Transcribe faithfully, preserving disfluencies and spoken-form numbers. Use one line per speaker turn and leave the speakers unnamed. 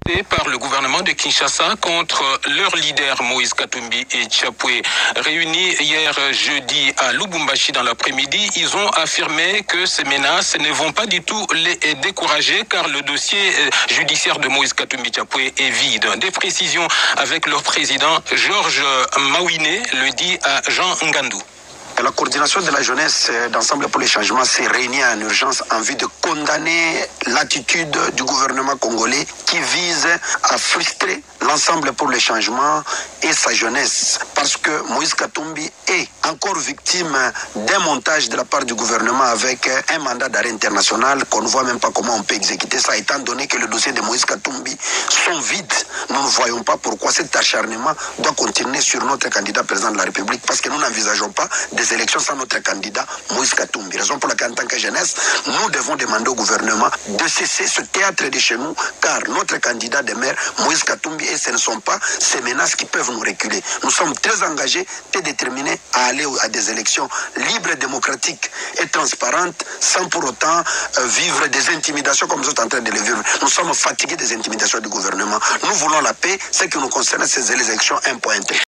par le gouvernement de Kinshasa contre leur leader Moïse Katumbi et Tchapoué. Réunis hier jeudi à Lubumbashi dans l'après-midi, ils ont affirmé que ces menaces ne vont pas du tout les décourager car le dossier judiciaire de Moïse Katumbi Tchapoué est vide. Des précisions avec leur président Georges Mawine le dit à Jean Ngandou.
La coordination de la jeunesse d'Ensemble pour les changements s'est réunie en urgence en vue de condamner l'attitude du gouvernement congolais qui vise à frustrer l'Ensemble pour les changements et sa jeunesse. Parce que Moïse Katumbi est encore victime d'un montage de la part du gouvernement avec un mandat d'arrêt international qu'on ne voit même pas comment on peut exécuter ça, étant donné que le dossier de Moïse Katumbi sont vides. Nous ne voyons pas pourquoi cet acharnement doit continuer sur notre candidat président de la République, parce que nous n'envisageons pas des élections sans notre candidat Moïse Katumbi. Raison pour laquelle, en tant que jeunesse, nous devons demander au gouvernement de cesser ce théâtre de chez nous, car notre candidat de maire, Moïse Katumbi, et ce ne sont pas ces menaces qui peuvent nous reculer. Nous sommes très engagés et déterminés à aller à des élections libres, démocratiques et transparentes, sans pour autant euh, vivre des intimidations comme nous sommes en train de les vivre. Nous sommes fatigués des intimidations du gouvernement. Nous voulons la paix, ce qui nous concerne, c'est les élections un point.